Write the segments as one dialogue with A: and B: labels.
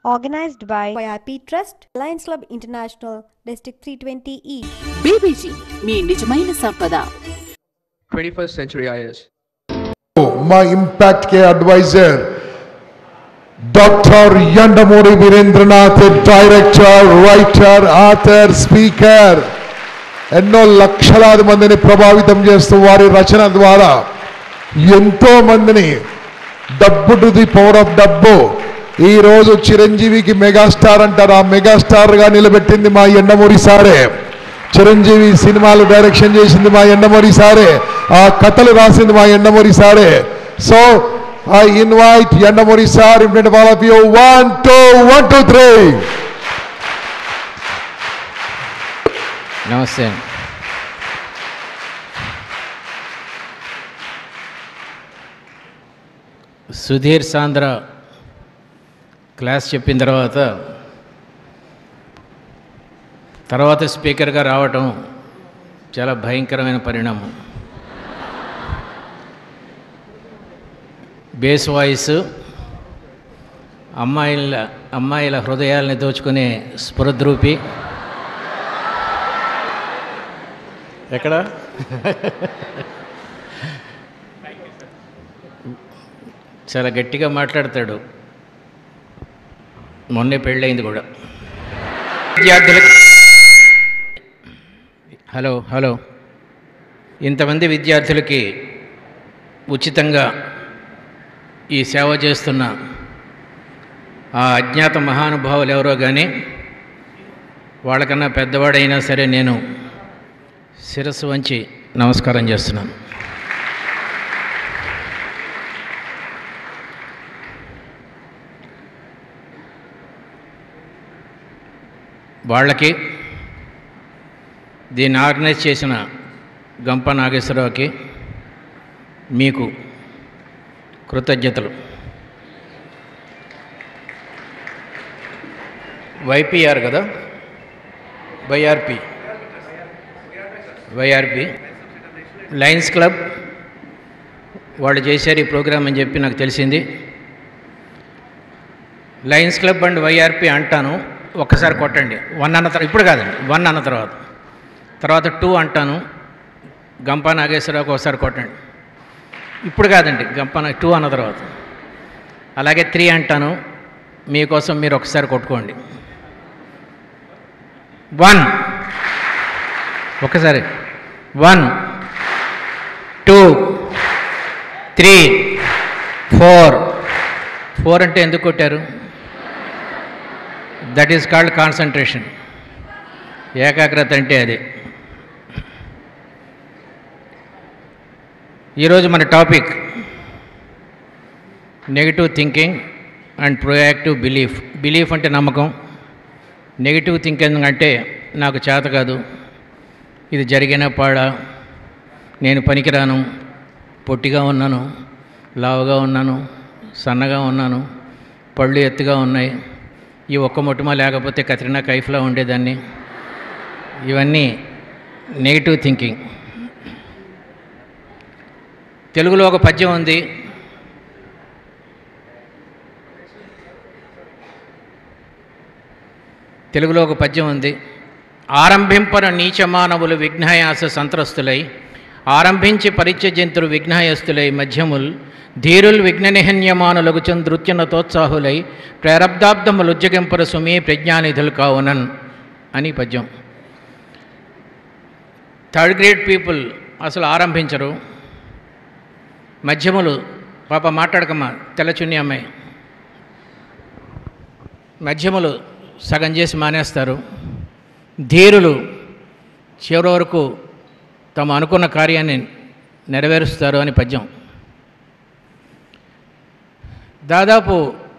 A: Organized by
B: YRP Trust, Lions Club International, District 320E.
C: BBC, మీ నిజమైన సంపద.
D: 21st Century IS.
E: My Impact Care Advisor, Dr. Yandamoori Veerendranath, Director, Writer, Author, Speaker. ఎన్నో లక్షలాది మందిని ప్రభావితం చేస్తూ వారి రచన ద్వారా ఎంతో మందిని డబ్బు టు ది పవర్ ఆఫ్ డబ్బు ఈరోజు చిరంజీవికి మెగాస్టార్ అంటారు. ఆ మెగాస్టార్గా నిలబెట్టింది మా యండమూరి సారే. చిరంజీవి సినిమాలు డైరెక్షన్ చేసింది మా యండమూరి సారే. ఆ కథలు రాసింది మా యండమూరి సారే. So I invite Yandamoori sir in front of all of you. 1 2 1 2 3.
F: నమస్తే. సుధీర్ సాంద్ర క్లాస్ చెప్పిన తర్వాత స్పీకర్గా రావటం చాలా భయంకరమైన పరిణామం. బేస్ వాయిస్, అమ్మాయిల హృదయాల్ని దోచుకునే స్ఫురద్రూపి. ఎక్కడ చాలా గట్టిగా మాట్లాడతాడు. మొన్నే పెళ్ళయింది కూడా. విద్యార్థులకు హలో ఇంతమంది విద్యార్థులకి ఉచితంగా ఈ సేవ చేస్తున్న ఆ అజ్ఞాత మహానుభావులు ఎవరో కానీ వాళ్ళకన్నా పెద్దవాడైనా సరే నేను శిరస్సు వంచి నమస్కారం చేస్తున్నాను. వాళ్ళకి, దీన్ని ఆర్గనైజ్ చేసిన గంప నాగేశ్వరరావుకి మీకు కృతజ్ఞతలు. వైపీఆర్ కదా, వైఆర్పి లయన్స్ క్లబ్ వాళ్ళు చేశారు ఈ ప్రోగ్రామ్ అని చెప్పి నాకు తెలిసింది. లయన్స్ క్లబ్ అండ్ వైఆర్పి అంటాను, ఒక్కసారి కొట్టండి. 1 అన్న తర్వాత, ఇప్పుడు కాదండి, 1 అన్న తర్వాత 2 అంటాను. గంపా నాగేశ్వరరావుకి ఒకసారి కొట్టండి. ఇప్పుడు కాదండి, 2 అన్న తర్వాత. అలాగే 3 అంటాను, మీకోసం మీరు ఒకసారి కొట్టుకోండి. 1 ఒకసారి 1 2 3 4 అంటే ఎందుకు కొట్టారు? That is called concentration. ఏకాగ్రత అంటే అది. ఈరోజు మన topic negative thinking and proactive belief. Belief అంటే నమ్మకం, నెగిటివ్ థింకింగ్ అంటే నాకు చేత కాదు, ఇది జరిగిన పాడా, నేను పనికిరాను, పొట్టిగా ఉన్నాను, లావుగా ఉన్నాను, సన్నగా ఉన్నాను, పళ్ళు ఎత్తుగా ఉన్నాయి, ఈ ఒక్క మొట్టమ లేకపోతే కత్రినా కైఫ్లా ఉండేదాన్ని. ఇవన్నీ నెగిటివ్ థింకింగ్. తెలుగులో ఒక పద్యం ఉంది. ఆరంభింపన నీచమానవులు విఘ్నాయాస సంత్రస్తులై, ఆరంభించి పరిత్యజంతులు విఘ్నాయస్తులై, మధ్యముల్ ధీరుల్ విఘ్ననిహన్యమానులగుచం నృత్యనతోత్సాహులై, ప్రారబ్ధాబ్దములుజ్జగింపర సుమీ ప్రజ్ఞానిధులు కావునన్ అని పద్యం. 3rd grade పీపుల్ అసలు ఆరంభించరు. మధ్యములు, పాప మాట్లాడకమ్మా తెల్లచున్ని అమ్మాయి, మధ్యములు సగం చేసి మానేస్తారు. ధీరులు చివరి వరకు తమ అనుకున్న కార్యాన్ని నెరవేరుస్తారు అని పద్యం. దాదాపు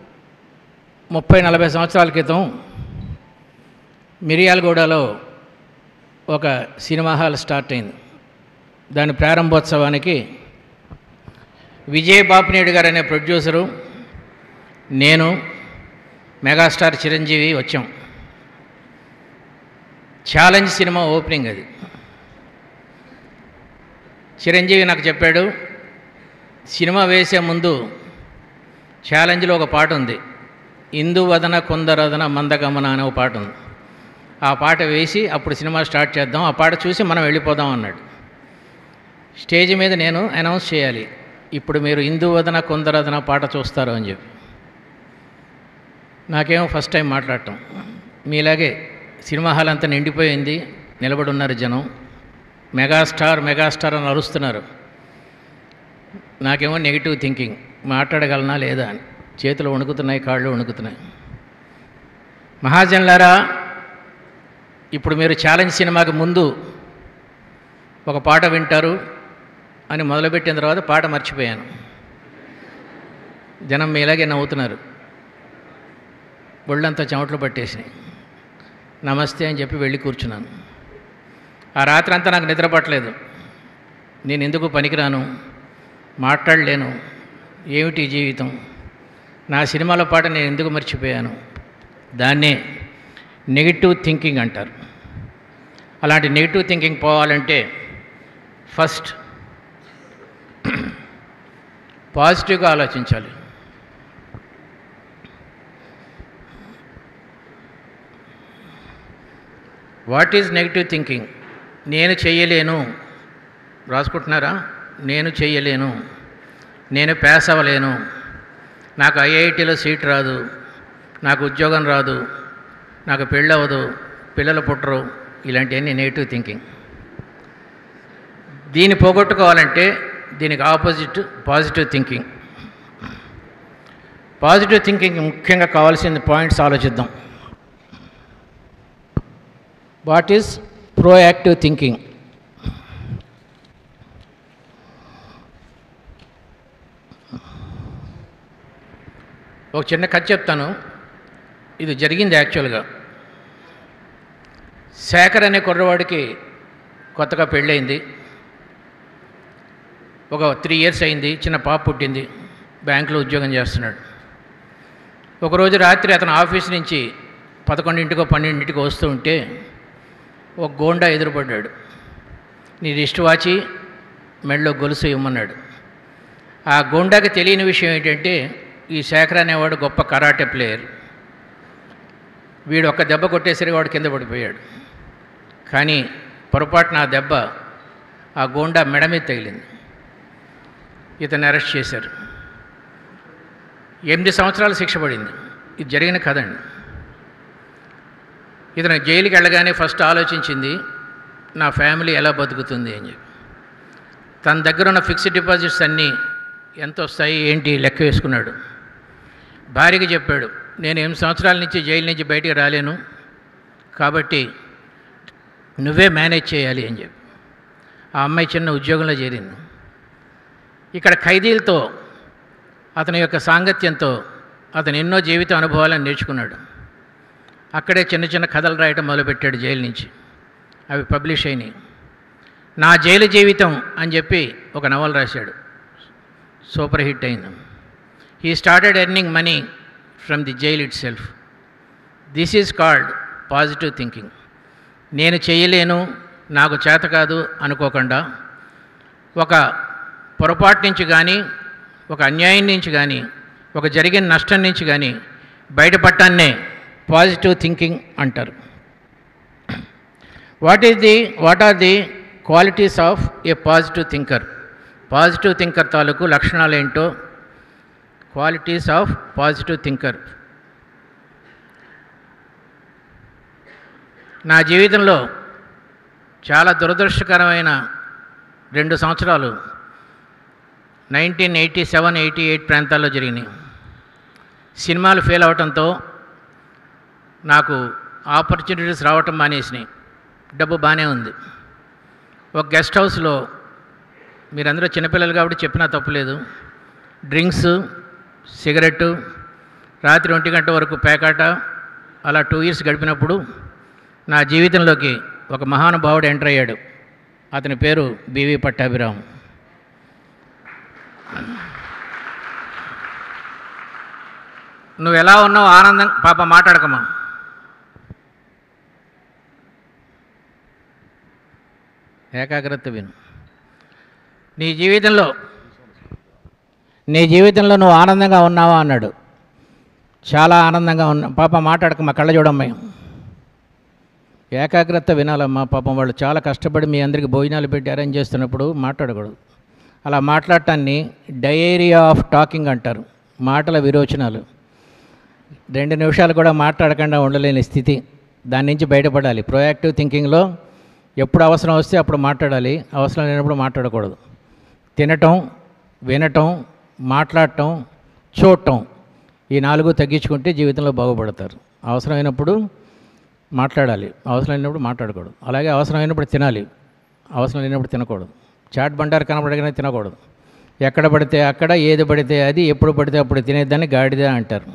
F: 30-40 సంవత్సరాల క్రితం మిర్యాలగూడలో ఒక సినిమా హాల్ స్టార్ట్ అయింది. దాని ప్రారంభోత్సవానికి విజయ్ బాపినేడు గారు అనే ప్రొడ్యూసరు, నేను, మెగాస్టార్ చిరంజీవి వచ్చాం. ఛాలెంజ్ సినిమా ఓపెనింగ్ అది. చిరంజీవి నాకు చెప్పాడు, సినిమా వేసే ముందు ఛాలెంజ్లో ఒక పాట ఉంది, ఇందువదన కొందరదన మందగమన అనే ఒక పాట ఉంది. ఆ పాట వేసి అప్పుడు సినిమా స్టార్ట్ చేద్దాం, ఆ పాట చూసి మనం వెళ్ళిపోదాం అన్నాడు. స్టేజ్ మీద నేను అనౌన్స్ చేయాలి, ఇప్పుడు మీరు ఇందువదన కొందరదన పాట చూస్తారు అని చెప్పి. నాకేమో ఫస్ట్ టైం మాట్లాడటం. మీలాగే సినిమా హాల్ అంతా నిండిపోయింది, నిలబడి ఉన్నారు జనం, మెగాస్టార్ మెగాస్టార్ అని అరుస్తున్నారు. నాకేమో నెగిటివ్ థింకింగ్, మాట్లాడగలనా లేదా అని. చేతులు వణుకుతున్నాయి, కాళ్ళు వణుకుతున్నాయి. మహాజనులారా, ఇప్పుడు మీరు ఛాలెంజ్ సినిమాకి ముందు ఒక పాట వింటారు అని మొదలుపెట్టిన తర్వాత పాట మర్చిపోయాను. జనం మీలాగే నవ్వుతున్నారు, ఒళ్ళంతా చెమటలు పట్టేసినాయి. నమస్తే అని చెప్పి వెళ్ళి కూర్చున్నాను. ఆ రాత్రి అంతా నాకు నిద్ర పట్టలేదు. నేను ఎందుకు పనికిరాను, మాట్లాడలేను, ఏమిటి జీవితం, నా సినిమాలో పాట నేను ఎందుకు మర్చిపోయాను, దాన్నే నెగిటివ్ థింకింగ్ అంటారు. అలాంటి నెగిటివ్ థింకింగ్ పోవాలంటే ఫస్ట్ పాజిటివ్గా ఆలోచించాలి. What is negative thinking? నేను చెయ్యలేను, రాసుకుంటున్నారా? నేను చెయ్యలేను, నేను పాస్ అవ్వలేను, నాకు ఐఐటీలో సీట్ రాదు, నాకు ఉద్యోగం రాదు, నాకు పెళ్ళవదు, పిల్లలు పుట్టరు, ఇలాంటివన్నీ నెగిటివ్ థింకింగ్. దీన్ని పోగొట్టుకోవాలంటే దీనికి opposite positive thinking. Positive thinking ముఖ్యంగా కావాల్సిన పాయింట్స్ ఆలోచిద్దాం. What is proactive thinking? ఒక చిన్న కథ చెప్తాను, ఇది జరిగింది యాక్చువల్గా. శేఖర్ అనే కుర్రవాడికి కొత్తగా పెళ్ళయింది. ఒక 3 years అయింది, చిన్న పాప పుట్టింది, బ్యాంకులో ఉద్యోగం చేస్తున్నాడు. ఒకరోజు రాత్రి అతను ఆఫీస్ నుంచి 11కో 12కో వస్తూ ఉంటే ఒక గోండా ఎదురుపడ్డాడు. నీ రిస్ట్ వాచి మెడలో గొలుసు ఇవ్వమన్నాడు. ఆ గోండాకి తెలియని విషయం ఏంటంటే ఈ శేఖర్ అనేవాడు గొప్ప కరాటే ప్లేయర్. వీడు ఒక్క దెబ్బ కొట్టేసరికి వాడు కింద పడిపోయాడు. కానీ పొరపాటున ఆ దెబ్బ ఆ గోండా మెడ మీద తగిలింది. ఇతన్ని అరెస్ట్ చేశారు. 8 సంవత్సరాలు శిక్ష పడింది. ఇది జరిగిన కథండి. ఇతను జైలుకి వెళ్ళగానే ఫస్ట్ ఆలోచించింది నా ఫ్యామిలీ ఎలా బతుకుతుంది అని చెప్పి. తన దగ్గర ఉన్న ఫిక్స్డ్ డిపాజిట్స్ అన్నీ ఎంత వస్తాయి ఏంటి లెక్క వేసుకున్నాడు. భార్యకి చెప్పాడు, నేను 8 సంవత్సరాల నుంచి జైలు నుంచి బయటికి రాలేను, కాబట్టి నువ్వే మేనేజ్ చేయాలి అని చెప్పి. ఆ అమ్మాయి చిన్న ఉద్యోగంలో చేరింది. ఇక్కడ ఖైదీలతో అతని యొక్క సాంగత్యంతో అతను ఎన్నో జీవిత అనుభవాలను నేర్చుకున్నాడు. అక్కడే చిన్న చిన్న కథలు రాయటం మొదలుపెట్టాడు జైలు నుంచి. అవి పబ్లిష్ అయినాయి. నా జైలు జీవితం అని చెప్పి ఒక నవల రాశాడు, సూపర్ హిట్ అయింది. He started earning money from the jail itself. This is called positive thinking. నేను చేయలేను, నాకు చేత కాదు అనుకోకుండా ఒక పొరపాటు నుంచి కానీ, ఒక అన్యాయం నుంచి కానీ, ఒక జరిగిన నష్టం నుంచి కానీ బయటపడటాన్నే పాజిటివ్ థింకింగ్ అంటారు. What are the qualities of a positive thinker? Positive thinker తాలూకు లక్షణాలు ఏంటో, క్వాలిటీస్ ఆఫ్ పాజిటివ్ థింకర్. నా జీవితంలో చాలా దురదృష్టకరమైన 2 సంవత్సరాలు 1987-88 ప్రాంతాల్లో జరిగినాయి. సినిమాలు ఫెయిల్ అవటంతో నాకు ఆపర్చునిటీస్ రావటం మానేసినాయి. డబ్బు బాగానే ఉంది. ఒక గెస్ట్ హౌస్లో, మీరందరూ చిన్నపిల్లలు కాబట్టి చెప్పినా తప్పులేదు, డ్రింక్స్, సిగరెట్టు, రాత్రి 1 గంట వరకు పేకాట, అలా 2 years గడిపినప్పుడు నా జీవితంలోకి ఒక మహానుభావుడు ఎంటర్ అయ్యాడు. అతని పేరు బివి పట్టాభిరామ్. నువ్వు ఎలా ఉన్నావు? ఆనందం. పాప మాట్లాడకమ్మా. ఏకాగ్రత విను. నీ జీవితంలో నువ్వు ఆనందంగా ఉన్నావా అన్నాడు. చాలా ఆనందంగా ఉన్నా. పాప మాట్లాడక మా కళ్ళ చూడమ్మాయి, ఏకాగ్రత వినాలమ్మా. పాపం వాళ్ళు చాలా కష్టపడి మీ అందరికి భోజనాలు పెట్టి అరేంజ్ చేస్తున్నప్పుడు మాట్లాడకూడదు. అలా మాట్లాడటాన్ని డయేరియా ఆఫ్ టాకింగ్ అంటారు, మాటల విరోచనాలు. 2 నిమిషాలు కూడా మాట్లాడకుండా ఉండలేని స్థితి, దాని నుంచి బయటపడాలి. ప్రొయాక్టివ్ థింకింగ్లో ఎప్పుడు అవసరం వస్తే అప్పుడు మాట్లాడాలి, అవసరం లేనప్పుడు మాట్లాడకూడదు. తినటం, వినటం, మాట్లాడటం, చూడటం, ఈ 4 తగ్గించుకుంటే జీవితంలో బాగుపడతారు. అవసరమైనప్పుడు మాట్లాడాలి, అవసరం లేనప్పుడు మాట్లాడకూడదు. అలాగే అవసరమైనప్పుడు తినాలి, అవసరం లేనప్పుడు తినకూడదు. చాట్ బండారు కనబడగానే తినకూడదు. ఎక్కడ పడితే అక్కడ, ఏది పడితే అది, ఎప్పుడు పడితే అప్పుడు తినేదాన్ని గాడిద అంటారు.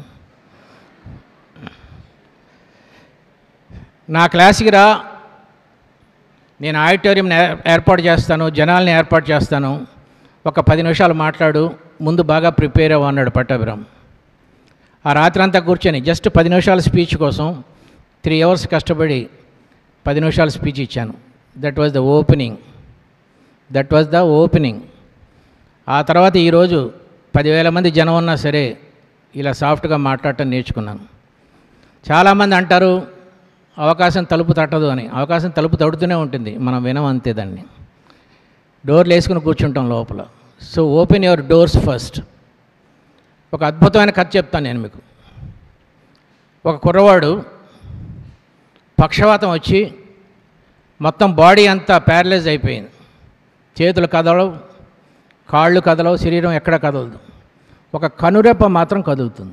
F: నా క్లాస్కి రా, నేను ఆడిటోరియం ఏర్పాటు చేస్తాను, జనాల్ని ఏర్పాటు చేస్తాను, ఒక 10 నిమిషాలు మాట్లాడు, ముందు బాగా ప్రిపేర్ అవ్వ అన్నాడు పట్టాభిరామ్. ఆ రాత్రి అంతా కూర్చొని జస్ట్ 10 నిమిషాల స్పీచ్ కోసం 3 అవర్స్ కష్టపడి 10 నిమిషాల స్పీచ్ ఇచ్చాను. That was the opening. ఆ తర్వాత ఈరోజు 10,000 మంది జనం ఉన్నా సరే ఇలా సాఫ్ట్గా మాట్లాడటం నేర్చుకున్నాను. చాలామంది అంటారు అవకాశం తలుపు తట్టదు అని. అవకాశం తలుపు తడుతూనే ఉంటుంది, మనం వినం అంతే దాన్ని. డోర్లు వేసుకుని కూర్చుంటాం లోపల. So open your doors first. ఒక అద్భుతమైన కథ చెప్తాను నేను మీకు. ఒక కుర్రవాడు పక్షవాతం వచ్చి మొత్తం బాడీ అంతా ప్యారలైజ్ అయిపోయింది. చేతులు కదలవు, కాళ్ళు కదలవు, శరీరం ఎక్కడ కదలదు. ఒక కనురెప్ప మాత్రం కదులుతుంది.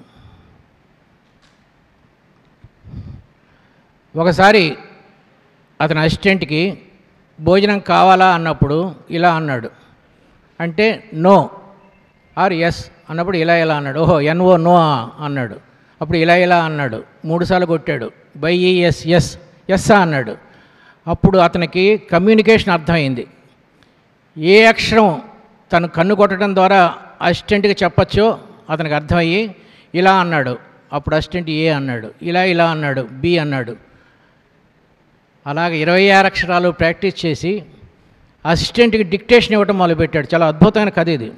F: ఒకసారి అతని అసిస్టెంట్కి భోజనం కావాలా అన్నప్పుడు ఇలా అన్నాడు. అంటే నో ఆర్ ఎస్ అన్నప్పుడు ఇలా అన్నాడు. ఓహో ఎన్ఓ నో అన్నాడు. అప్పుడు ఇలా అన్నాడు. 3 సార్లు కొట్టాడు. బై ఎస్ ఎస్ ఎస్ అన్నాడు. అప్పుడు అతనికి కమ్యూనికేషన్ అర్థమైంది. ఏ అక్షరం తను కన్ను కొట్టడం ద్వారా అసిస్టెంట్కి చెప్పచ్చో అతనికి అర్థమయ్యి ఇలా అన్నాడు. అప్పుడు అసిస్టెంట్ ఏ అన్నాడు. ఇలా అన్నాడు, బి అన్నాడు. అలాగే 26 అక్షరాలు ప్రాక్టీస్ చేసి అసిస్టెంట్కి డిక్టేషన్ ఇవ్వటం మొదలుపెట్టాడు. చాలా అద్భుతమైన కథ ఇది.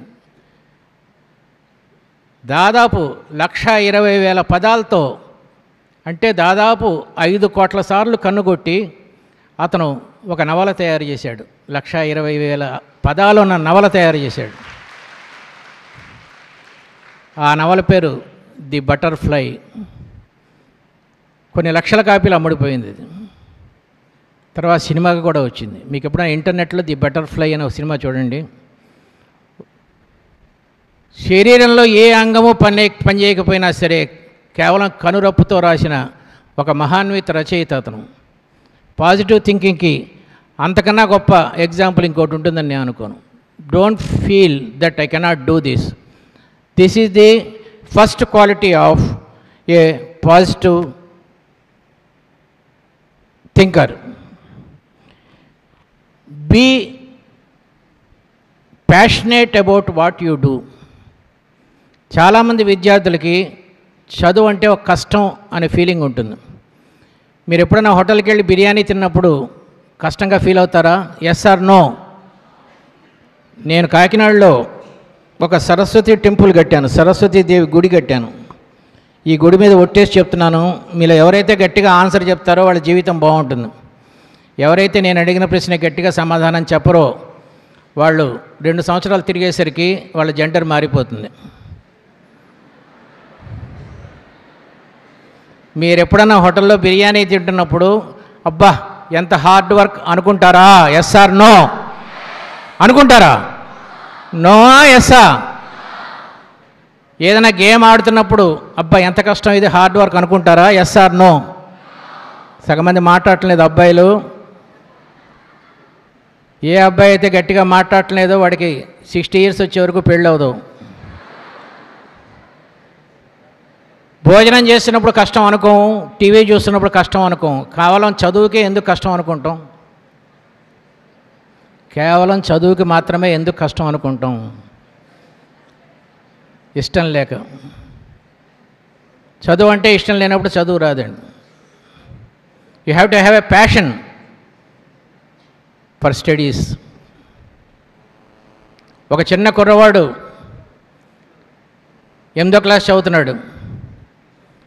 F: దాదాపు 1,20,000 పదాలతో, అంటే దాదాపు 5 కోట్ల సార్లు కన్నుకొట్టి అతను ఒక నవల తయారు చేశాడు. 1,20,000 పదాలు ఉన్న నవల తయారు చేశాడు. ఆ నవల పేరు ది బటర్ఫ్లై. కొన్ని లక్షల కాపీలు అమ్ముడిపోయింది. తర్వాత సినిమాగా కూడా వచ్చింది. మీకు ఎప్పుడైనా ఇంటర్నెట్లో ది బటర్ఫ్లై అనే ఒక సినిమా చూడండి. శరీరంలో ఏ అంగము పనిచేయకపోయినా సరే కేవలం కనురప్పుతో రాసిన ఒక మహాన్విత రచయిత అతను. పాజిటివ్ థింకింగ్కి అంతకన్నా గొప్ప ఎగ్జాంపుల్ ఇంకోటి ఉంటుందని నేను అనుకోను. Don't feel that I cannot do this. This is the first quality of a positive thinker. Be passionate about what you do. చాలామంది విద్యార్థులకి చదువు అంటే ఒక కష్టం అనే ఫీలింగ్ ఉంటుంది. మీరు ఎప్పుడైనా హోటల్కి వెళ్ళి బిర్యానీ తిన్నప్పుడు కష్టంగా ఫీల్ అవుతారా? Yes or no? నేను కాకినాడలో ఒక సరస్వతి టెంపుల్ కట్టాను, సరస్వతీదేవి గుడి కట్టాను. ఈ గుడి మీద ఒట్టేసి చెప్తున్నాను, మీలో ఎవరైతే గట్టిగా ఆన్సర్ చెప్తారో వాళ్ళ జీవితం బాగుంటుంది. ఎవరైతే నేను అడిగిన ప్రశ్న గట్టిగా సమాధానం చెప్పరో వాళ్ళు 2 సంవత్సరాలు తిరిగేసరికి వాళ్ళ జెండర్ మారిపోతుంది. మీరు ఎప్పుడన్నా హోటల్లో బిర్యానీ తింటున్నప్పుడు అబ్బా ఎంత హార్డ్ వర్క్ అనుకుంటారా? Yes or no? అనుకుంటారా? నో ఎస్సా? ఏదైనా గేమ్ ఆడుతున్నప్పుడు అబ్బా ఎంత కష్టం ఇది, హార్డ్ వర్క్ అనుకుంటారా? Yes or no? సగమంది మాట్లాడట్లేదు అబ్బాయిలు. ఏ అబ్బాయి అయితే గట్టిగా మాట్లాడట్లేదో వాడికి 60 ఇయర్స్ వచ్చే వరకు పెళ్ళవదు. భోజనం చేస్తున్నప్పుడు కష్టం అనుకోం, టీవీ చూస్తున్నప్పుడు కష్టం అనుకోం. కేవలం చదువుకే ఎందుకు కష్టం అనుకుంటాం? కేవలం చదువుకి మాత్రమే ఎందుకు కష్టం అనుకుంటాం? ఇష్టం లేక. చదువు అంటే ఇష్టం లేనప్పుడు చదువు రాదండి. You have to have a passion for studies. ఒక చిన్న కుర్రవాడు 8వ క్లాస్ చదువుతున్నాడు.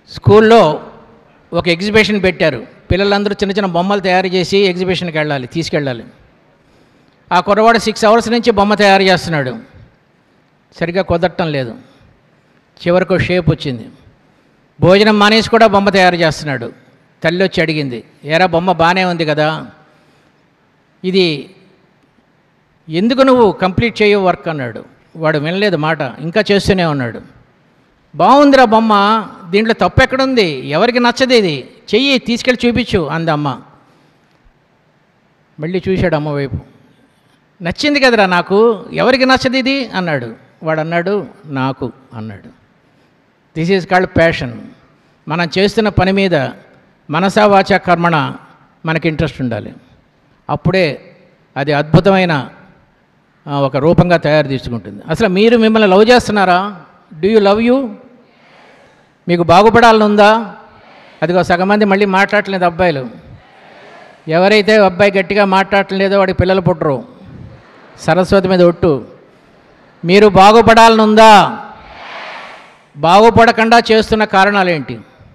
F: స్కూల్లో ఒక ఎగ్జిబిషన్ పెట్టారు. పిల్లలందరూ చిన్న చిన్న బొమ్మలు తయారు చేసి ఎగ్జిబిషన్కి తీసుకెళ్ళాలి. ఆ కుర్రవాడు 6 hours నుంచి బొమ్మ తయారు చేస్తున్నాడు. సరిగ్గా కుదరటం లేదు. చివరికి షేప్ వచ్చింది. భోజనం మానేసి కూడా బొమ్మ తయారు చేస్తున్నాడు. తల్లి వచ్చి అడిగింది, ఏరా బొమ్మ బాగానే ఉంది కదా, ఇది ఎందుకు నువ్వు కంప్లీట్ చేయవు వర్క్ అన్నాడు. వాడు వినలేదు మాట, ఇంకా చేస్తూనే ఉన్నాడు. బాగుందిరా బొమ్మ, దీంట్లో తప్పు ఎక్కడుంది, ఎవరికి నచ్చదు, ఇది చెయ్యి, తీసుకెళ్ళి చూపించు అంది అమ్మ. మళ్ళీ చూశాడు అమ్మ వైపు. నచ్చింది కదరా నాకు, ఎవరికి నచ్చదు ఇది అన్నాడు. వాడు అన్నాడు, నాకు అన్నాడు. This is called passion. మనం చేస్తున్న పని మీద మనసా వాచా కర్మణ మనకి ఇంట్రెస్ట్ ఉండాలి. అప్పుడే అది అద్భుతమైన ఒక రూపంగా తయారు తీసుకుంటుంది. అసలు మీరు మిమ్మల్ని లవ్ చేస్తున్నారా? Do you love you? మీకు బాగుపడాలని ఉందా? అదిగో సగం మంది మళ్ళీ మాట్లాడట్లేదు అబ్బాయిలు. ఎవరైతే అబ్బాయి గట్టిగా మాట్లాడట్లేదో వాడికి పిల్లలు పుట్టరు. సరస్వతి మీద ఒట్టు. మీరు బాగుపడాలని ఉందా? బాగుపడకుండా చేస్తున్న కారణాలు ఏంటి?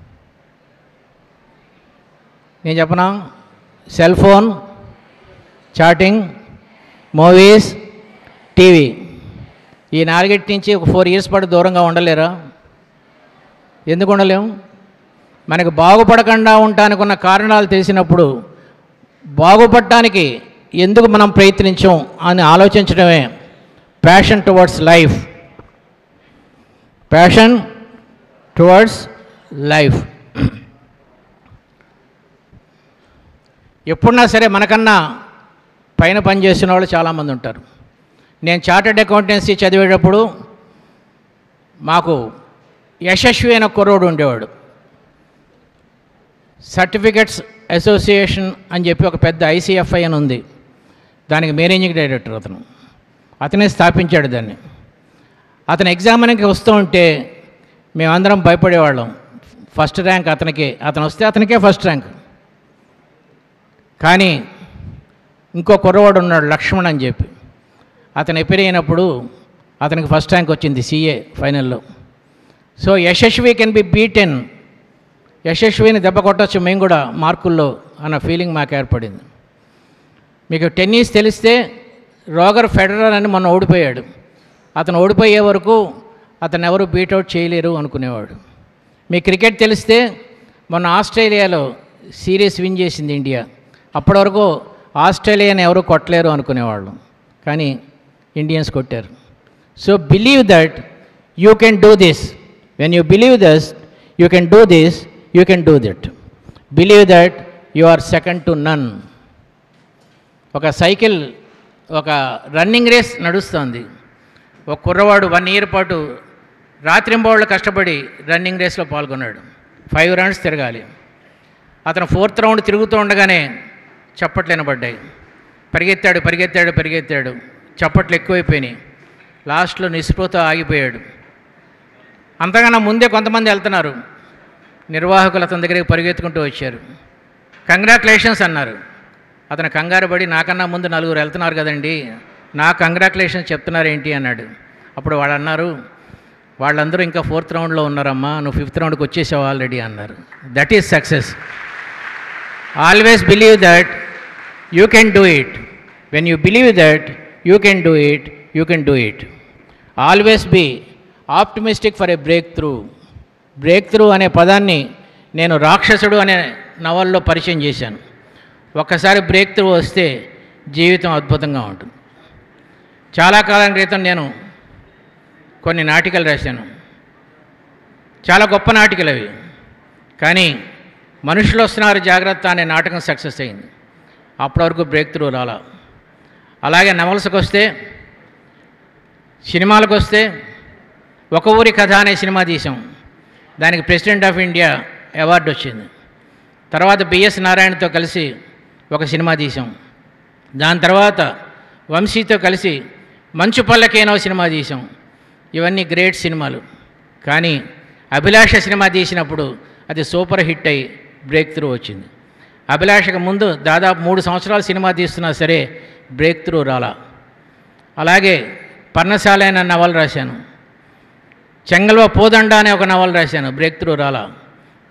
F: నేను చెప్పనా? Cell phone, chatting, movies, TV. ఈ 4 నుంచి ఒక 4 years పాటు దూరంగా ఉండలేరా? ఎందుకు ఉండలేము? మనకు బాగుపడకుండా ఉండటానికి ఉన్న కారణాలు తెలిసినప్పుడు బాగుపడటానికి ఎందుకు మనం ప్రయత్నించాం అని ఆలోచించడమే passion towards life. Passion towards life. ఎప్పుడన్నా సరే మనకన్నా పైన పనిచేసిన వాళ్ళు చాలామంది ఉంటారు. నేను చార్టెడ్ అకౌంటెన్సీ చదివేటప్పుడు మాకు యశస్వి అయిన కుర్రోడు ఉండేవాడు. సర్టిఫికెట్స్ అసోసియేషన్ అని చెప్పి ఒక పెద్ద ICFI అని ఉంది. దానికి మేనేజింగ్ డైరెక్టర్ అతనే స్థాపించాడు దాన్ని. అతను ఎగ్జామినర్కి వస్తూ ఉంటే మేమందరం భయపడేవాళ్ళం. ఫస్ట్ ర్యాంక్ అతనికే, అతను వస్తే అతనికే ఫస్ట్ ర్యాంక్. కానీ ఇంకో కుర్రవాడు ఉన్నాడు లక్ష్మణ్ అని చెప్పి, అతను ఎపిర్ అయినప్పుడు అతనికి ఫస్ట్ ర్యాంక్ వచ్చింది CA ఫైనల్లో. So Yashasvi can be beaten, యశస్విని దెబ్బ కొట్టచ్చు మేము కూడా మార్కుల్లో అన్న ఫీలింగ్ మాకు ఏర్పడింది. మీకు టెన్నిస్ తెలిస్తే రోగర్ ఫెడరర్ అని మొన్న ఓడిపోయాడు. అతను ఓడిపోయే వరకు అతను ఎవరు బీట్అవుట్ చేయలేరు అనుకునేవాడు. మీ క్రికెట్ తెలిస్తే మొన్న ఆస్ట్రేలియాలో సిరీస్ విన్ చేసింది ఇండియా. అప్పటి వరకు ఆస్ట్రేలియాని ఎవరు కొట్టలేరు అనుకునేవాళ్ళు, కానీ ఇండియన్స్ కొట్టారు. So believe that you can do this. When you believe thus you can do this, you can do that. Believe that you are second to none. ఒక సైకిల్, ఒక running race నడుస్తుంది. ఒక కుర్రవాడు 1 year పాటు రాత్రింబవళ్ళు కష్టపడి running రేస్లో పాల్గొన్నాడు. 5 rounds తిరగాలి. అతను 4th round తిరుగుతూ ఉండగానే చప్పట్లు వినబడ్డాయి. పరిగెత్తాడు పరిగెత్తాడు పరిగెత్తాడు, చప్పట్లు ఎక్కువైపోయినాయి. లాస్ట్లో నిస్పృహతో ఆగిపోయాడు. అంతకన్నా ముందే కొంతమంది వెళ్తున్నారు. నిర్వాహకులు అతని దగ్గరికి పరిగెత్తుకుంటూ వచ్చారు. కంగ్రాచులేషన్స్ అన్నారు. అతను కంగారు పడి, నాకన్నా ముందు 4 వెళ్తున్నారు కదండి, నా కంగ్రాచులేషన్స్ చెప్తున్నారేంటి అన్నాడు. అప్పుడు వాళ్ళు అన్నారు, వాళ్ళందరూ ఇంకా 4th roundలో ఉన్నారమ్మా, నువ్వు 5th roundకి వచ్చేసావు ఆల్రెడీ అన్నారు. That is success. Always believe that you can do it. When you believe that you can do it, you can do it. Always be optimistic for a breakthrough. Breakthrough అనే పదాన్ని నేను రాక్షసుడు అనే నవల్లో పరిచయం చేశాను. ఒక్కసారి break through వస్తే జీవితం అద్భుతంగా ఉంటుంది. చాలా కాలం క్రితం నేను కొన్ని నాటికలు రాశాను. చాలా గొప్ప నాటికలు అవి. కానీ మనుషులు వస్తున్నారు జాగ్రత్త అనే నాటకం సక్సెస్ అయింది. అప్పటి వరకు బ్రేక్ త్రూ రాలా. అలాగే నవల్స్కి వస్తే, సినిమాలకు వస్తే, ఒక ఊరి కథ అనే సినిమా తీసాం. దానికి ప్రెసిడెంట్ ఆఫ్ ఇండియా అవార్డు వచ్చింది. తర్వాత బిఎస్ నారాయణతో కలిసి ఒక సినిమా తీసాం. దాని తర్వాత వంశీతో కలిసి మంచు పల్లకేనో సినిమా తీసాం. ఇవన్నీ గ్రేట్ సినిమాలు. కానీ అభిలాష సినిమా తీసినప్పుడు అది సూపర్ హిట్ అయ్యి బ్రేక్ త్రూ వచ్చింది. అభిలాషకు ముందు దాదాపు 3 సంవత్సరాలు సినిమా తీస్తున్నా సరే బ్రేక్ త్రూ రాలా. అలాగే పర్ణశాల అనే నవల రాశాను. చెంగల్వ పోదండ అనే ఒక నవల రాశాను, బ్రేక్ త్రూ రాలా.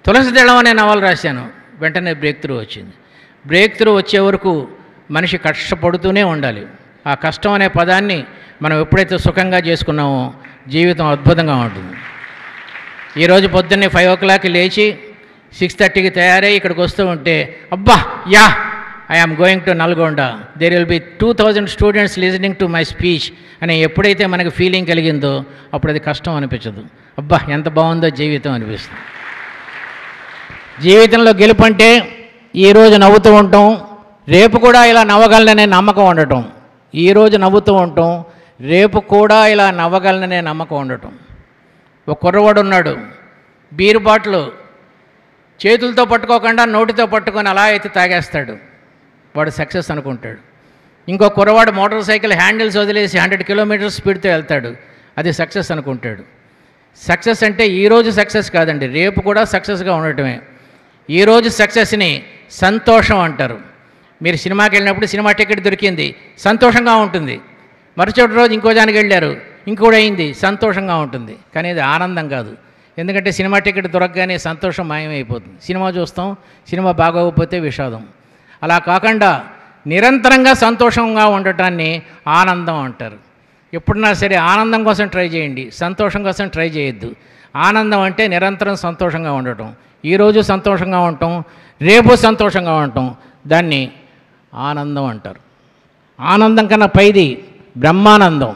F: తులసి దళం అనే నవల రాశాను, వెంటనే బ్రేక్ త్రూ వచ్చింది. బ్రేక్ త్రూ వచ్చే వరకు మనిషి కష్టపడుతూనే ఉండాలి. ఆ కష్టం అనే పదాన్ని మనం ఎప్పుడైతే సుఖంగా చేసుకున్నామో జీవితం అద్భుతంగా ఉంటుంది. ఈరోజు పొద్దున్నే 5 o'clock లేచి 6:30కి తయారై ఇక్కడికి వస్తూ ఉంటే అబ్బా yeah I am going to Nalgonda, there will be 2000 students listening to my speech అని ఎప్పుడైతే మనకి ఫీలింగ్ కలిగిందో అప్పుడు అది కష్టం అనిపించదు. అబ్బా ఎంత బాగుందో జీవితం అనిపిస్తుంది. జీవితంలో గెలుపంటే ఈరోజు నవ్వుతూ ఉంటాం, రేపు కూడా ఇలా నవ్వగలననే నమ్మకం ఉండటం. ఈరోజు నవ్వుతూ ఉంటాం, రేపు కూడా ఇలా నవ్వగలననే నమ్మకం ఉండటం. ఒక కుర్రవాడు ఉన్నాడు, బీరు బాటిల్ చేతులతో పట్టుకోకుండా నోటితో పట్టుకొని అలా అయితే తాగేస్తాడు, వాడు సక్సెస్ అనుకుంటాడు. ఇంకో కుర్రవాడు మోటార్ సైకిల్ హ్యాండిల్స్ వదిలేసి 100 kilometers స్పీడ్తో వెళ్తాడు, అది సక్సెస్ అనుకుంటాడు. సక్సెస్ అంటే ఈరోజు సక్సెస్ కాదండి, రేపు కూడా సక్సెస్గా ఉండటమే. ఈరోజు సక్సెస్ని సంతోషం అంటారు. మీరు సినిమాకి వెళ్ళినప్పుడు సినిమా టికెట్ దొరికింది, సంతోషంగా ఉంటుంది. మరుసటి రోజు ఇంకో దానికి వెళ్ళారు, ఇంకోటి అయింది, సంతోషంగా ఉంటుంది. కానీ ఇది ఆనందం కాదు. ఎందుకంటే సినిమా టికెట్ దొరకగానే సంతోషం మాయమైపోతుంది. సినిమా చూస్తాం, సినిమా బాగోకపోతే విషాదం. అలా కాకుండా నిరంతరంగా సంతోషంగా ఉండటాన్ని ఆనందం అంటారు. ఎప్పుడన్నా సరే ఆనందం కోసం ట్రై చేయండి, సంతోషం కోసం ట్రై చేయొద్దు. ఆనందం అంటే నిరంతరం సంతోషంగా ఉండటం. ఈరోజు సంతోషంగా ఉండటం, రేపు సంతోషంగా ఉండటం, దాన్ని ఆనందం అంటారు. ఆనందం కన్నా పైది బ్రహ్మానందం.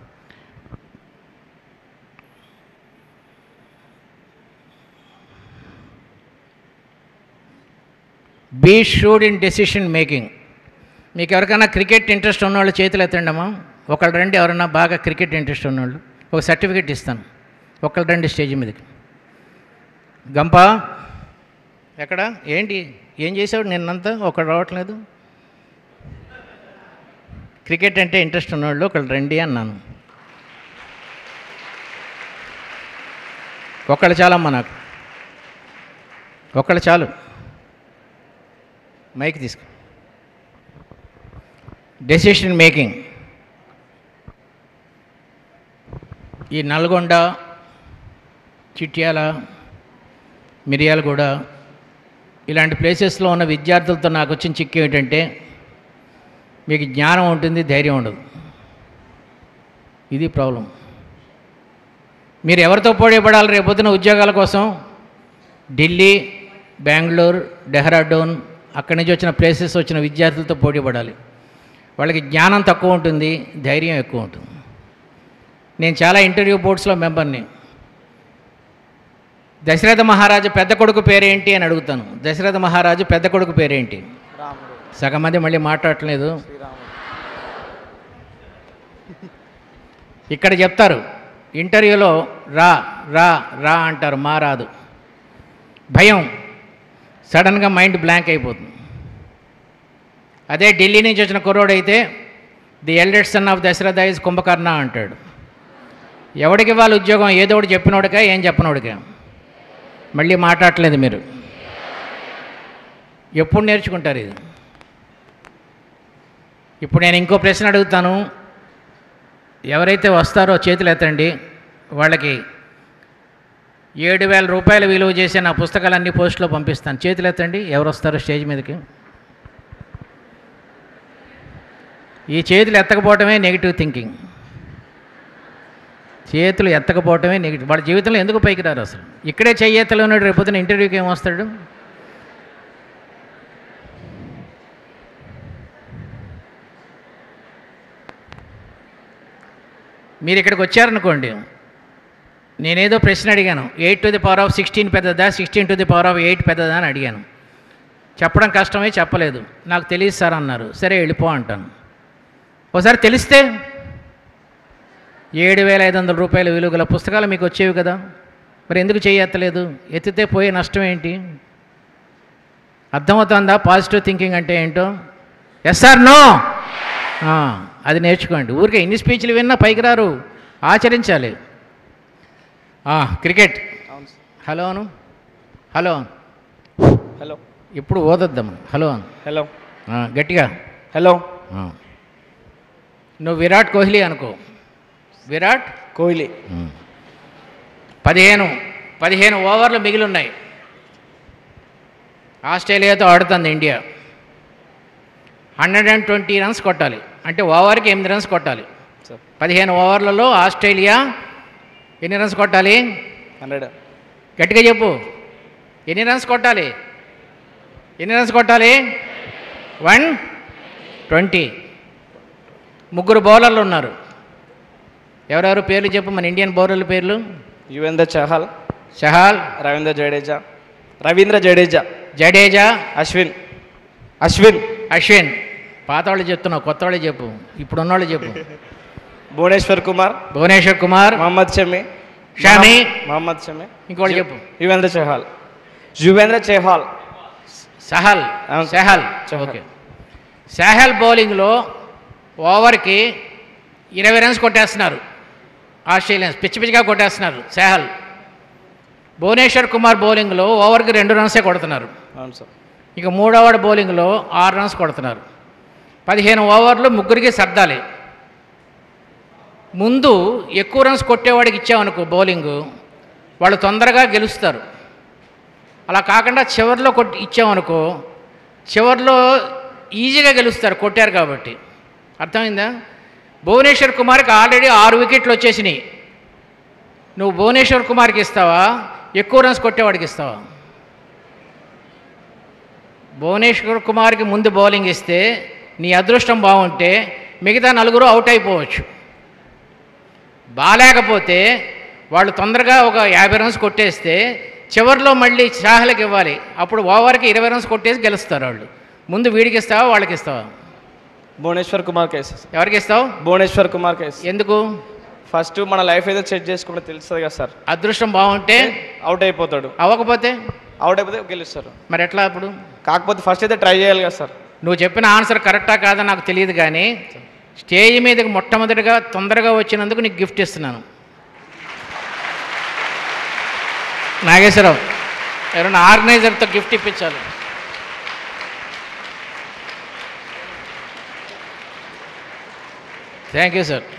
F: Be shrewd in decision making. మీకు ఎవరికైనా క్రికెట్ ఇంట్రెస్ట్ ఉన్నవాళ్ళు చేతులు ఎత్తండి అమ్మా. ఒకళ్ళు రండి, ఎవరైనా బాగా క్రికెట్ ఇంట్రెస్ట్ ఉన్నవాళ్ళు. ఒక సర్టిఫికెట్ ఇస్తాను, ఒకళ్ళు రండి స్టేజ్ మీదకి. గంప ఎక్కడ, ఏంటి, ఏం చేసావు నిన్నంతా, ఒకళ్ళు రావట్లేదు. క్రికెట్ అంటే ఇంట్రెస్ట్ ఉన్నవాళ్ళు ఒకళ్ళు రండి అన్నాను. ఒకళ్ళు చాలమ్మా, నాకు ఒకళ్ళు చాలు. మైక్ తీసుకో. Decision making. ఈ నల్గొండ, చిట్యాల, మిర్యాలగూడ ఇలాంటి ప్లేసెస్లో ఉన్న విద్యార్థులతో నాకు వచ్చిన చిక్కు ఏమిటంటే, మీకు జ్ఞానం ఉంటుంది, ధైర్యం ఉండదు. ఇది ప్రాబ్లం. మీరు ఎవరితో పోటీ పడాలి రేపొద్దున ఉద్యోగాల కోసం? ఢిల్లీ, బెంగళూరు, డెహ్రాడూన్ అక్కడి నుంచి వచ్చిన ప్లేసెస్ వచ్చిన విద్యార్థులతో పోటీ పడాలి. వాళ్ళకి జ్ఞానం తక్కువ ఉంటుంది, ధైర్యం ఎక్కువ ఉంటుంది. నేను చాలా ఇంటర్వ్యూ బోర్డ్స్లో మెంబర్ని. దశరథ మహారాజు పెద్ద కొడుకు పేరేంటి అని అడుగుతాను. దశరథ మహారాజు పెద్ద కొడుకు పేరేంటి? సగం మంది మళ్ళీ మాట్లాడట్లేదు. ఇక్కడ చెప్తారు ఇంటర్వ్యూలో రా రా రా అంటారు, మా రాదు. భయం, సడన్గా మైండ్ బ్లాంక్ అయిపోతుంది. అదే ఢిల్లీ నుంచి వచ్చిన కుర్రోడు అయితే the eldest son of Dasharatha is Kumbhakarna అంటాడు. ఎవడికి ఇవ్వాలి ఉద్యోగం? ఏదో ఒకటి చెప్పినోడికా, ఏం చెప్పనోడికా? మళ్ళీ మాట్లాడట్లేదు మీరు. ఎప్పుడు నేర్చుకుంటారు ఇది? ఇప్పుడు నేను ఇంకో ప్రశ్న అడుగుతాను. ఎవరైతే వస్తారో చేతులు ఎత్తండి. వాళ్ళకి 7,000 రూపాయలు విలువ చేసే నా పుస్తకాలన్నీ పోస్టులో పంపిస్తాను. చేతులు ఎత్తండి ఎవరు వస్తారో స్టేజ్ మీదకి. ఈ చేతులు ఎత్తకపోవటమే నెగిటివ్ థింకింగ్. చేతులు ఎత్తకపోవటమే నెగిటివ్. వాడి జీవితంలో ఎందుకు పైకి రారు అసలు? ఇక్కడే చెయ్యెత్తలు ఉన్నాడు, రేపొద్దున ఇంటర్వ్యూకి ఏమొస్తాడు? మీరు ఇక్కడికి వచ్చారనుకోండి, నేనేదో ప్రశ్న అడిగాను, 8 to the power of 16 పెద్దదా, 16 to the power of 8 పెద్దదా అని అడిగాను. చెప్పడం కష్టమే, చెప్పలేదు. నాకు తెలియదు సార్ అన్నారు. సరే వెళ్ళిపో అంటాను. ఒకసారి తెలిస్తే 7,500 రూపాయల విలువ గల పుస్తకాలు మీకు వచ్చేవి కదా, మరి ఎందుకు చేయెత్తలేదు? ఎత్తితే పోయే నష్టం ఏంటి? అర్థమవుతుందా పాజిటివ్ థింకింగ్ అంటే ఏంటో? ఎస్ సార్ నో, అది నేర్చుకోండి. ఊరికే ఇన్ని స్పీచ్లు విన్నా పైకి రారు, ఆచరించాలి. క్రికెట్. హలో అను, హలో
A: హలో.
F: ఇప్పుడు ఓదొద్దాం. హలో అను.
A: హలో.
F: గట్టిగా
A: హలో.
F: నువ్వు విరాట్ కోహ్లీ అనుకో. విరాట్
A: కోహ్లీ.
F: 15 ఓవర్లు మిగిలి ఉన్నాయి. ఆస్ట్రేలియాతో ఆడుతుంది ఇండియా. 120 రన్స్ కొట్టాలి, అంటే ఓవర్కి 8 రన్స్ కొట్టాలి. 15 ఓవర్లలో ఆస్ట్రేలియా ఎన్ని రన్స్ కొట్టాలి?
A: 100.
F: గట్టిగా చెప్పు, ఎన్ని రన్స్ కొట్టాలి? ఎన్ని రన్స్ కొట్టాలి? 120. 3 బౌలర్లు ఉన్నారు. ఎవరెవరు పేర్లు చెప్పు, మన ఇండియన్ బౌలర్ల పేర్లు.
A: యువేంద్ర చహల్, రవీంద్ర జడేజా, అశ్విన్. పాత వాళ్ళు చెప్తున్నావు, కొత్త వాళ్ళు చెప్పు, ఇప్పుడున్నవాళ్ళు చెప్పు. భువనేశ్వర్ కుమార్, మహమ్మద్ షమి,
F: ఇంకోటి చెప్పు.
A: యువేంద్ర చహల్.
F: ఓకే. సాహల్ బౌలింగ్లో ఓవర్కి 20 రన్స్ కొట్టేస్తున్నారు ఆస్ట్రేలియన్స్, పిచ్చిగా కొట్టేస్తున్నారు సాహల్. భువనేశ్వర్ కుమార్ బౌలింగ్లో ఓవర్కి 2 రన్సే కొడుతున్నారు.
A: అవును సార్.
F: ఇక 3వ బౌలింగ్లో 6 రన్స్ కొడుతున్నారు. 15 ఓవర్లు 3కి సర్దాలి. ముందు ఎక్కువ రన్స్ కొట్టేవాడికి ఇచ్చామనుకో బౌలింగు, వాళ్ళు తొందరగా గెలుస్తారు. అలా కాకుండా చివరిలో ఇచ్చామనుకో, చివరిలో ఈజీగా గెలుస్తారు, కొట్టారు కాబట్టి. అర్థమైందా? భువనేశ్వర్ కుమార్కి ఆల్రెడీ 6 వికెట్లు వచ్చేసినాయి. నువ్వు భువనేశ్వర్ కుమార్కి ఇస్తావా, ఎక్కువ రన్స్ కొట్టేవాడికి ఇస్తావా? భువనేశ్వర్ కుమార్కి ముందు బౌలింగ్ ఇస్తే నీ అదృష్టం బాగుంటే మిగతా 4 అవుట్ అయిపోవచ్చు. బాలేకపోతే వాళ్ళు తొందరగా ఒక 50 రన్స్ కొట్టేస్తే చివరిలో మళ్ళీ చాహల్కి ఇవ్వాలి. అప్పుడు ఓవర్కి 20 రన్స్ కొట్టేసి గెలుస్తారు వాళ్ళు. ముందు వీడికి ఇస్తావా, వాళ్ళకి ఇస్తావా?
A: భువనేశ్వర్ కుమార్ కేసు.
F: ఎవరికి ఇస్తావు?
A: భువనేశ్వర్ కుమార్ కేసు.
F: ఎందుకు?
A: ఫస్ట్ మన లైఫ్ ఏదో చెక్ చేసుకుంటే తెలుస్తుంది కదా సార్.
F: అదృష్టం బాగుంటే
A: అవుట్ అయిపోతాడు,
F: అవ్వకపోతే
A: గెలుస్తారు.
F: మరి ఎట్లా అప్పుడు?
A: కాకపోతే ఫస్ట్ అయితే ట్రై చేయాలి కదా సార్.
F: నువ్వు చెప్పిన ఆన్సర్ కరెక్టా కాదా నాకు తెలియదు, కానీ స్టేజ్ మీదకి మొట్టమొదటిగా తొందరగా వచ్చినందుకు నీకు గిఫ్ట్ ఇస్తున్నాను. నాగేశ్వరరావు, ఎవరైనా ఆర్గనైజర్తో గిఫ్ట్ ఇప్పించాలి. Thank you sir.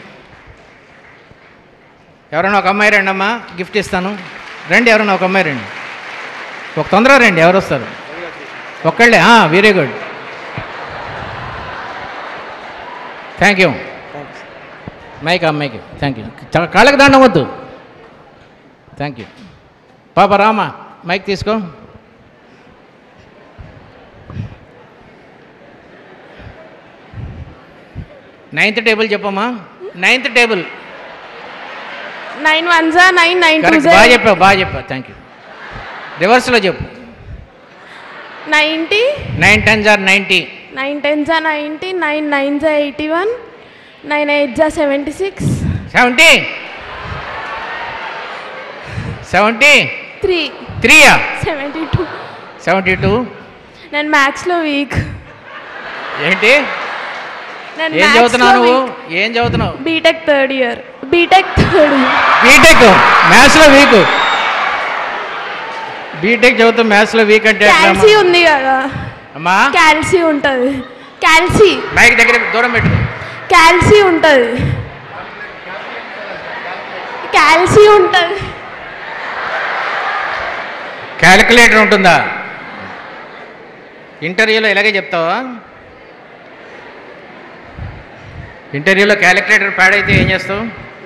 F: ఎవరైనా ఒక అమ్మాయి రండి అమ్మా, గిఫ్ట్ ఇస్తాను. రండి, ఎవరైనా ఒక అమ్మాయి రండి, ఒక తొందరగా రండి. ఎవరు వస్తారు? ఒక్కళ్ళే. Very good, thank you. Mic అమ్మాయికి థ్యాంక్ యూ. కాళ్ళకి దండం వద్దు. Thank you. పాప రామా, మైక్ తీసుకో. నైన్త్ టేబుల్ చెప్పమ్మా. 9th table.
G: 9 1 9 9 2
F: బాగా చెప్పావు. Thank you. రివర్స్లో చెప్పు.
G: 90
F: 9 10 90
G: 9 10 90 9 9 81 9 8 76
F: 70
G: 3 72.
F: 72.
G: నేను మ్యాథ్స్లో వీక్.
F: ఏంటి? ఏం చదువుతున్నావు నువ్వు? ఏం చదువుతున్నావు?
G: B Tech third year.
F: బీటెక్ మ్యాథ్స్లో వీక్. బీటెక్ చదువుతూ మ్యాథ్స్లో వీక్ అంటే
G: క్యాల్సీ ఉంది కదా
F: అమ్మా.
G: క్యాల్సీ ఉంటుంది. క్యాల్సీ
F: మైక్ దగ్గర దూరం పెట్టు.
G: క్యాల్సీ ఉంటుంది.
F: క్యాలిక్యులేటర్ ఉంటుందా? ఇంటర్వ్యూలో ఇలాగే చెప్తావా? ఇంటర్వ్యూలో క్యాలిక్యులేటర్ పాడైతే ఏం చేస్తావు?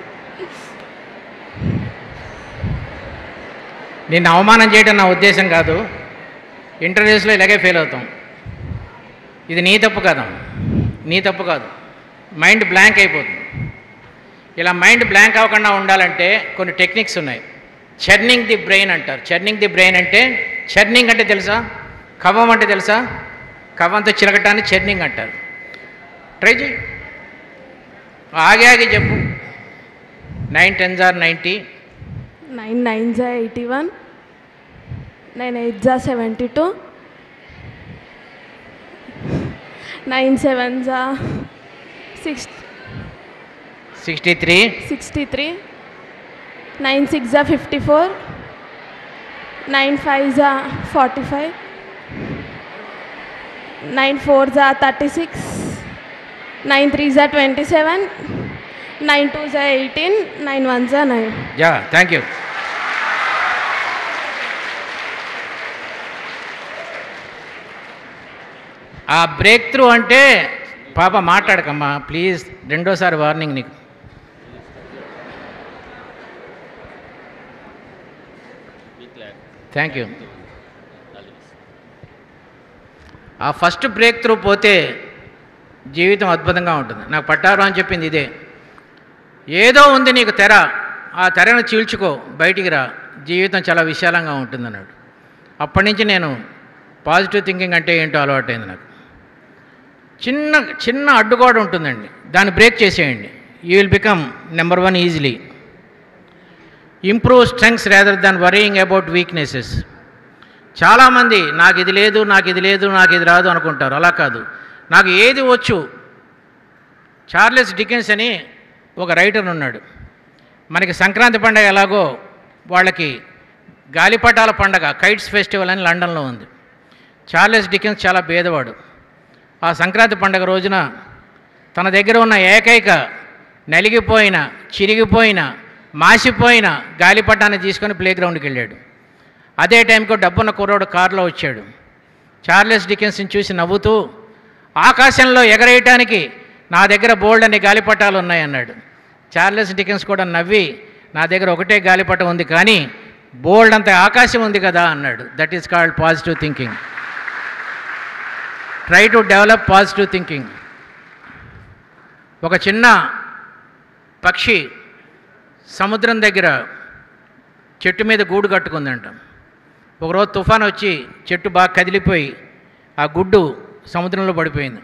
F: నిన్ను అవమానం చేయడం నా ఉద్దేశం కాదు. ఇంటర్వ్యూస్లో ఇలాగే ఫెయిల్ అవుతాం. ఇది నీ తప్పు కాదు. మైండ్ బ్లాంక్ అయిపోతుంది. ఇలా మైండ్ బ్లాంక్ అవ్వకుండా ఉండాలంటే కొన్ని టెక్నిక్స్ ఉన్నాయి. చర్నింగ్ ది బ్రెయిన్ అంటారు. చర్నింగ్ ది బ్రెయిన్ అంటే, చర్నింగ్ అంటే తెలుసా? కవ్వం అంటే తెలుసా? కవ్వంతో చిలకటాన్ని చర్నింగ్ అంటారు. ట్రై చేయి. ఆగి చెప్పు. 9 10 90
G: 9 9 81 9 8 72 9 7
F: 63
G: 9 6 54 9 5 45 9 4 36 9 3 27 9 2 18 9 1 9.
F: Yeah, thank you. ఆ బ్రేక్ త్రూ అంటే పాప మాట్లాడకమ్మా ప్లీజ్, రెండోసారి వార్నింగ్ నీకు. Thank you. ఆ ఫస్ట్ బ్రేక్ త్రూ పోతే జీవితం అద్భుతంగా ఉంటుంది. నాకు పట్టారు అని చెప్పింది ఇదే. ఏదో ఉంది నీకు తెర, ఆ తెరను చీల్చుకో, బయటికి రా, జీవితం చాలా విశాలంగా ఉంటుందన్నాడు. అప్పటి నుంచి నేను పాజిటివ్ థింకింగ్ అంటే ఏంటో అలవాటైంది నాకు. చిన్న చిన్న అడ్డుగోడ ఉంటుందండి, దాన్ని బ్రేక్ చేసేయండి. You will become number 1 easily. Improve strengths rather than worrying about weaknesses. చాలామంది నాకు ఇది లేదు, నాకు ఇది లేదు, నాకు ఇది రాదు అనుకుంటారు. అలా కాదు, నాకు ఏది వచ్చు. చార్లెస్ డికెన్స్ అని ఒక రైటర్ ఉన్నాడు. మనకి సంక్రాంతి పండగ ఎలాగో వాళ్ళకి గాలిపటాల పండగ కైట్స్ ఫెస్టివల్ అని లండన్లో ఉంది. చార్లెస్ డికెన్స్ చాలా పేదవాడు. ఆ సంక్రాంతి పండగ రోజున తన దగ్గర ఉన్న ఏకైక నలిగిపోయిన, చిరిగిపోయిన, మాసిపోయిన గాలిపటాన్ని తీసుకొని ప్లేగ్రౌండ్కి వెళ్ళాడు. అదే టైంకి డబ్బున్న కుర్రోడు కారులో వచ్చాడు. చార్లెస్ డికెన్స్ని చూసి నవ్వుతూ, ఆకాశంలో ఎగరేయటానికి నా దగ్గర బోల్డ్ అనే గాలిపటాలు ఉన్నాయన్నాడు. చార్లెస్ డికెన్స్ కూడా నవ్వి, నా దగ్గర ఒకటే గాలిపటం ఉంది కానీ బోల్డ్ అంత ఆకాశం ఉంది కదా అన్నాడు. That is called positive thinking. Try to develop positive thinking. ఒక చిన్న పక్షి సముద్రం దగ్గర చెట్టు మీద గూడు కట్టుకుందంట. ఒకరోజు తుఫాన్ వచ్చి చెట్టు బాగా కదిలిపోయి ఆ గుడ్డు సముద్రంలో పడిపోయింది.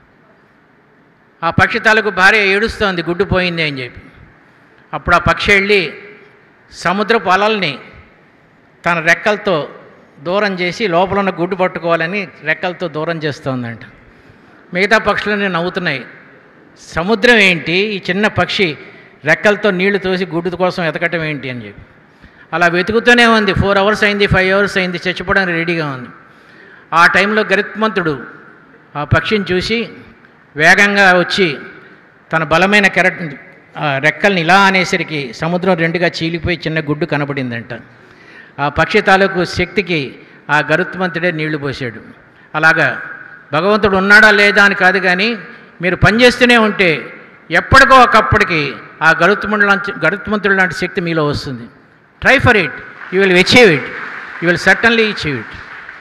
F: ఆ పక్షి తాలూకు భార్య ఏడుస్తోంది గుడ్డు పోయింది అని చెప్పి. అప్పుడు ఆ పక్షి వెళ్ళి సముద్రపు అలల్ని తన రెక్కలతో దూరం చేసి లోపల ఉన్న గుడ్డు పట్టుకోవాలని రెక్కలతో దూరం చేస్తోందంట. మిగతా పక్షులన్నీ నవ్వుతున్నాయి. సముద్రం ఏంటి, ఈ చిన్న పక్షి రెక్కలతో నీళ్లు తోసి గుడ్డు కోసం ఎతకటం ఏంటి అని చెప్పి. అలా వెతుకుతూనే ఉంది. 4 అవర్స్ అయింది, 5 అవర్స్ అయింది, చచ్చిపోవడానికి రెడీగా ఉంది. ఆ టైంలో గరుత్మంతుడు ఆ పక్షిని చూసి వేగంగా వచ్చి తన బలమైన రెక్కల్ని ఇలా అనేసరికి సముద్రం 2గా చీలిపోయి చిన్న గుడ్డు కనబడిందంట. ఆ పక్షి తాలూకు శక్తికి ఆ గరుత్మంతుడే నీళ్లు పోసాడు. అలాగా భగవంతుడు ఉన్నాడా లేదా అని కాదు కానీ మీరు పనిచేస్తూనే ఉంటే ఎప్పటికో ఒకప్పటికి ఆ గరుత్మంతుడు లాంటి శక్తి మీలో వస్తుంది. Try for it, you will achieve it, you will certainly achieve it.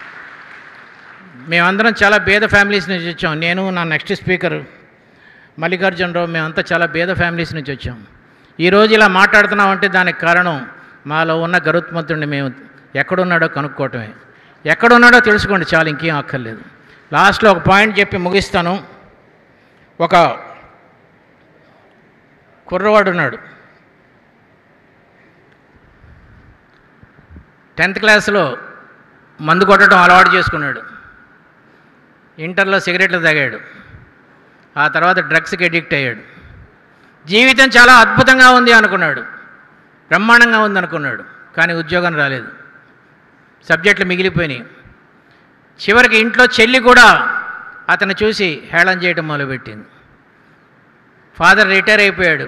F: మేమందరం చాలా పేద ఫ్యామిలీస్ నుంచి వచ్చాం. నేను, నా నెక్స్ట్ స్పీకర్ మల్లికార్జునరావు, మేమంతా చాలా పేద ఫ్యామిలీస్ నుంచి వచ్చాం. ఈరోజు ఇలా మాట్లాడుతున్నామంటే దానికి కారణం మాలో ఉన్న గరుత్మంతుడిని మేము ఎక్కడున్నాడో కనుక్కోవటమే. ఎక్కడున్నాడో తెలుసుకోండి చాలు, ఇంకేం అక్కర్లేదు. లాస్ట్లో ఒక పాయింట్ చెప్పి ముగిస్తాను. ఒక కుర్రవాడు ఉన్నాడు, 10th క్లాస్లో మందు కొట్టడం అలవాటు చేసుకున్నాడు. ఇంటర్లో సిగరెట్లు తాగాడు. ఆ తర్వాత డ్రగ్స్కి అడిక్ట్ అయ్యాడు. జీవితం చాలా అద్భుతంగా ఉంది అనుకున్నాడు, బ్రహ్మాండంగా ఉంది అనుకున్నాడు, కానీ ఉద్యోగం రాలేదు, సబ్జెక్టులు మిగిలిపోయినాయి. చివరికి ఇంట్లో చెల్లి కూడా అతను చూసి హేళన చేయడం మొదలుపెట్టింది. ఫాదర్ రిటైర్ అయిపోయాడు,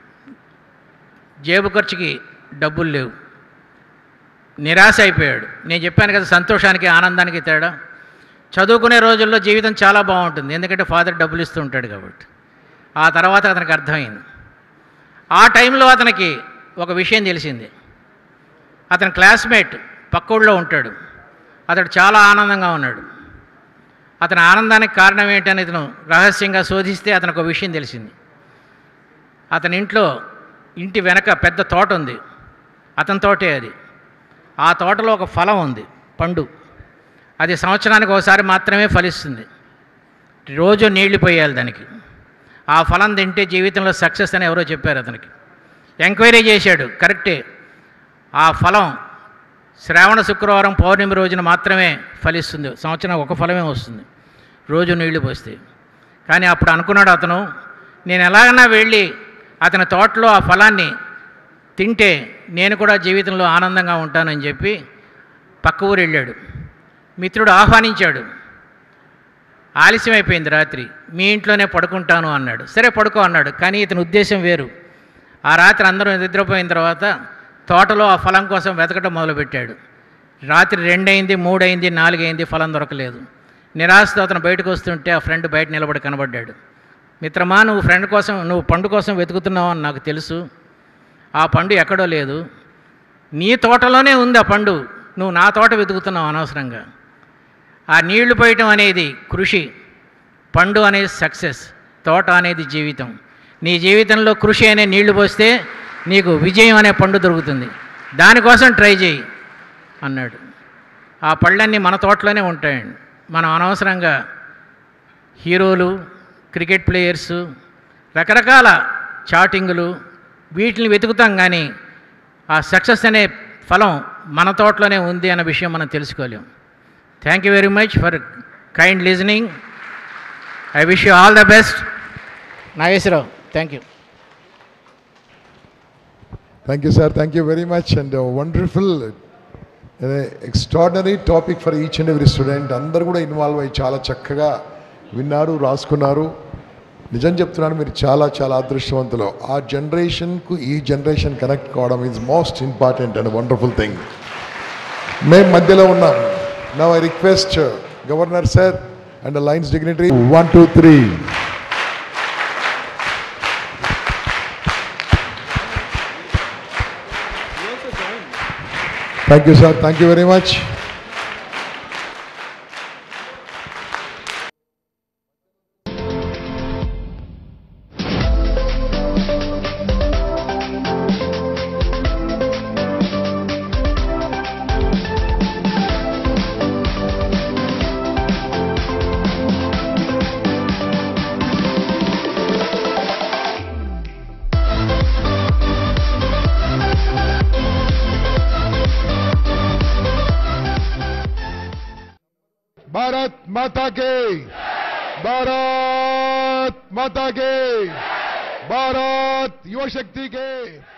F: జేబు ఖర్చుకి డబ్బులు లేవు, నిరాశ అయిపోయాడు. నేను చెప్పాను కదా సంతోషానికి ఆనందానికి తేడా. చదువుకునే రోజుల్లో జీవితం చాలా బాగుంటుంది, ఎందుకంటే ఫాదర్ డబ్బులు ఇస్తూ ఉంటాడు కాబట్టి. ఆ తర్వాత అతనికి అర్థమైంది. ఆ టైంలో అతనికి ఒక విషయం తెలిసింది. అతని క్లాస్మేట్ పక్కూళ్ళలో ఉంటాడు, అతడు చాలా ఆనందంగా ఉన్నాడు. అతని ఆనందానికి కారణం ఏంటని ఇతను రహస్యంగా శోధిస్తే అతనికి ఒక విషయం తెలిసింది. అతని ఇంటి వెనక పెద్ద తోట ఉంది, అతని తోటే అది. ఆ తోటలో ఒక ఫలం ఉంది, పండు. అది సంవత్సరానికి ఒకసారి మాత్రమే ఫలిస్తుంది, రోజు నీళ్లు పోయాలి దానికి. ఆ ఫలం తింటే జీవితంలో సక్సెస్ అని ఎవరో చెప్పారు అతనికి. ఎంక్వైరీ చేశాడు, కరెక్టే. ఆ ఫలం శ్రావణ శుక్రవారం పౌర్ణమి రోజున మాత్రమే ఫలిస్తుంది, సంవత్సరం ఒక ఫలమే వస్తుంది, రోజు నీళ్లు పోస్తే. కానీ అప్పుడు అనుకున్నాడు అతను, నేను ఎలాగైనా వెళ్ళి అతని తోటలో ఆ ఫలాన్ని తింటే నేను కూడా జీవితంలో ఆనందంగా ఉంటానని చెప్పి పక్క ఊరు వెళ్ళాడు. మిత్రుడు ఆహ్వానించాడు. ఆలస్యం అయిపోయింది, రాత్రి, మీ ఇంట్లోనే పడుకుంటాను అన్నాడు. సరే పడుకో అన్నాడు, కానీ ఇతని ఉద్దేశం వేరు. ఆ రాత్రి అందరూ నిద్రపోయిన తర్వాత తోటలో ఆ ఫలం కోసం వెతకడం మొదలుపెట్టాడు. రాత్రి 2 అయింది, 3 అయింది, 4 అయింది, ఫలం దొరకలేదు. నిరాశతో అతను బయటకు వస్తుంటే ఆ ఫ్రెండ్ బయట నిలబడి కనబడ్డాడు. మిత్రమా, నువ్వు పండు కోసం వెతుకుతున్నావు అని నాకు తెలుసు. ఆ పండు ఎక్కడో లేదు, నీ తోటలోనే ఉంది ఆ పండు. నువ్వు నా తోట వెతుకుతున్నావు అనవసరంగా. ఆ నీళ్లు పోయటం అనేది కృషి, పండు అనేది సక్సెస్, తోట అనేది జీవితం. నీ జీవితంలో కృషి అనే నీళ్లు పోస్తే నీకు విజయం అనే పండు దొరుకుతుంది. దానికోసం ట్రై చేయి అన్నాడు. ఆ పళ్ళన్నీ మన తోటలోనే ఉంటాయండి. మనం అనవసరంగా హీరోలు, క్రికెట్ ప్లేయర్సు, రకరకాల చాటింగులు వీటిని వెతుకుతాం, కానీ ఆ సక్సెస్ అనే ఫలం మన తోటలోనే ఉంది అన్న విషయం మనం తెలుసుకోలేం. Thank you very much for kind listening. I wish you all the best. Nageswara Rao, thank you.
E: Thank you, sir. Thank you very much. And wonderful, extraordinary topic for each and every student. అందరూ కూడా involve అయ్యి చాలా చక్కగా విన్నారు, రాసుకున్నారు. నిజం చెప్తున్నాను, మీరు చాలా చాలా అదృష్టవంతులు. ఆ జనరేషన్కు ఈ జనరేషన్ కనెక్ట్ కావడం is most important and wonderful thing. మేము మధ్యలో ఉన్నాం. Now I request governor sir and lions dignitary 1 2 3. Thank you, sir. Thank you very much. Bharat Mata के, भारत माता के, भारत युवा शक्ति के.